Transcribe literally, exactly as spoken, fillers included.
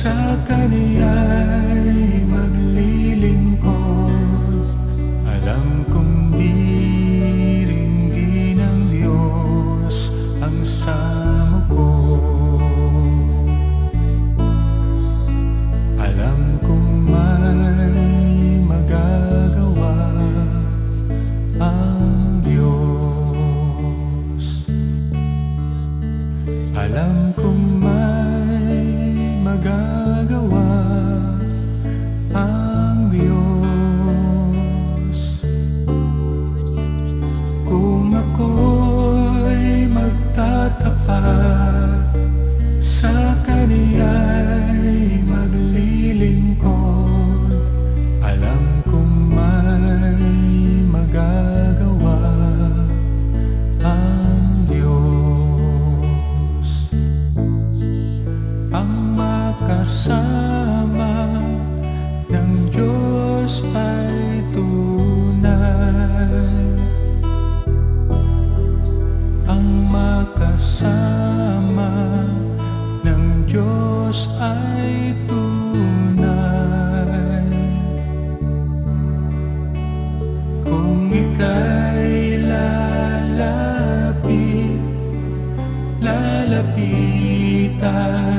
sa Kaniya'y maglilingkod. Alam kong diringgin ng Diyos ang samo ko. Alam kong may magagawa ang Diyos. Alam kong may magagawa ang Diyos. Kung ako'y magtatapat, sa Kaniya'y maglilingkod, alam kong may magagawa ang Diyos. Ang makasama ng Diyos ay tunay. Ang makasama ng Diyos ay tunay. Kung ika'y lalapit, lalapitan